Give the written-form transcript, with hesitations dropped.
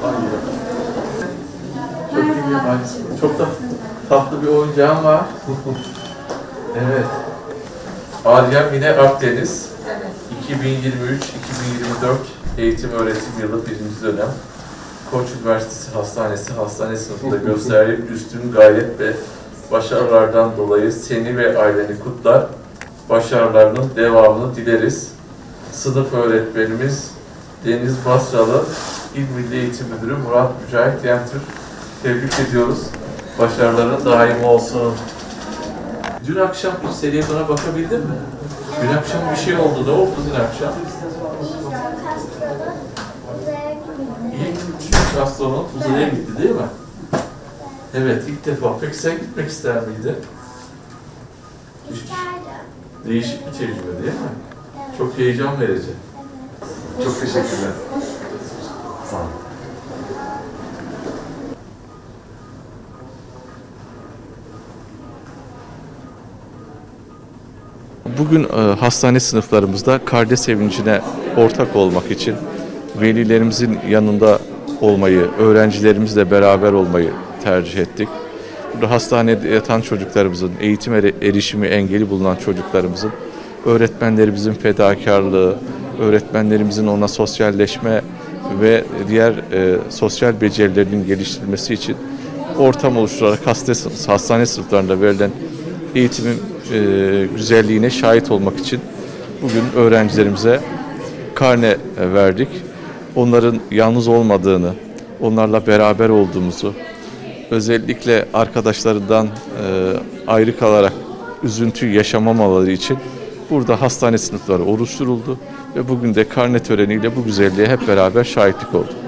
Çok iyi. Ay, çok da tatlı bir oyuncağım var. Evet. Arya Mine Akdeniz. Evet. 2023-2024 eğitim öğretim yılı 1. dönem. Koç Üniversitesi hastane sınıfında gösterdiği üstün gayret ve başarılardan dolayı seni ve aileni kutlar. Başarılarının devamını dileriz. Sınıf öğretmenimiz Deniz Basralı, İl Milli Eğitim Müdürü Murat Mücahit Yentürk. Tebrik ediyoruz. Başarıların daim olsun. Dün akşam bir televizyona bakabildin mi? Dün akşam bir şey oldu. Ne oldu dün akşam? İlk astronot uzaya gitti değil mi? Evet, ilk defa. Peki sen gitmek ister miydin? Değişik bir tecrübe değil mi? Çok heyecan verici. Çok teşekkürler. Sağ olun. Bugün hastane sınıflarımızda kardeş sevincine ortak olmak için velilerimizin yanında olmayı, öğrencilerimizle beraber olmayı tercih ettik. Burada hastanede yatan çocuklarımızın, eğitim erişimi engeli bulunan çocuklarımızın, öğretmenlerimizin fedakarlığı, öğretmenlerimizin ona sosyalleşme ve diğer sosyal becerilerinin geliştirilmesi için ortam oluşturarak hastane sınıflarında verilen eğitimin güzelliğine şahit olmak için bugün öğrencilerimize karne verdik. Onların yalnız olmadığını, onlarla beraber olduğumuzu, özellikle arkadaşlarından ayrı kalarak üzüntü yaşamamaları için burada hastane sınıfları oluşturuldu ve bugün de karne töreniyle bu güzelliğe hep beraber şahitlik olduk.